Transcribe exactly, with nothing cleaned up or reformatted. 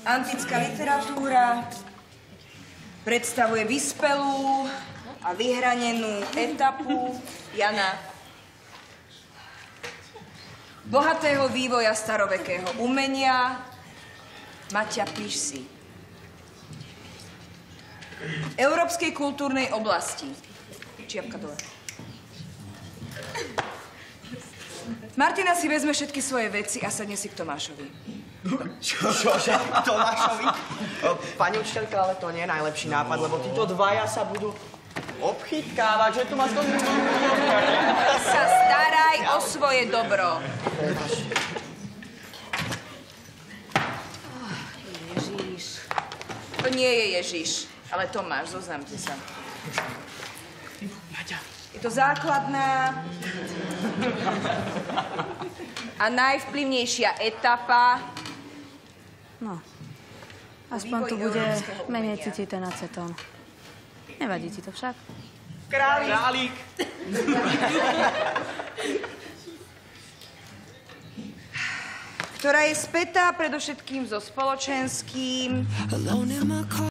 Antická literatúra predstavuje vyspelú a vyhranenú etapu Jana bohatého vývoja starovekého umenia. Maťa, píš si. V európskej kultúrnej oblasti. Čiapka dole. Martina si vezme všetky svoje veci a sadne si k Tomášovi. Čo? Čože? Tomášovi? Pani učiteľka, ale to nie je najlepší nápad, lebo títo dvaja sa budú obchytkávať, že tu máš to... Ty sa staraj o svoje dobro. Ježiš. To nie je Ježiš, ale Tomáš, zoznamte sa. Je to základná a najvplyvnejšia etapa. No, aspoň tu bude menej cítiť ten acetón. Nevadí ti to však? Králik! Králik! Ktorá je spätá predovšetkým so spoločenským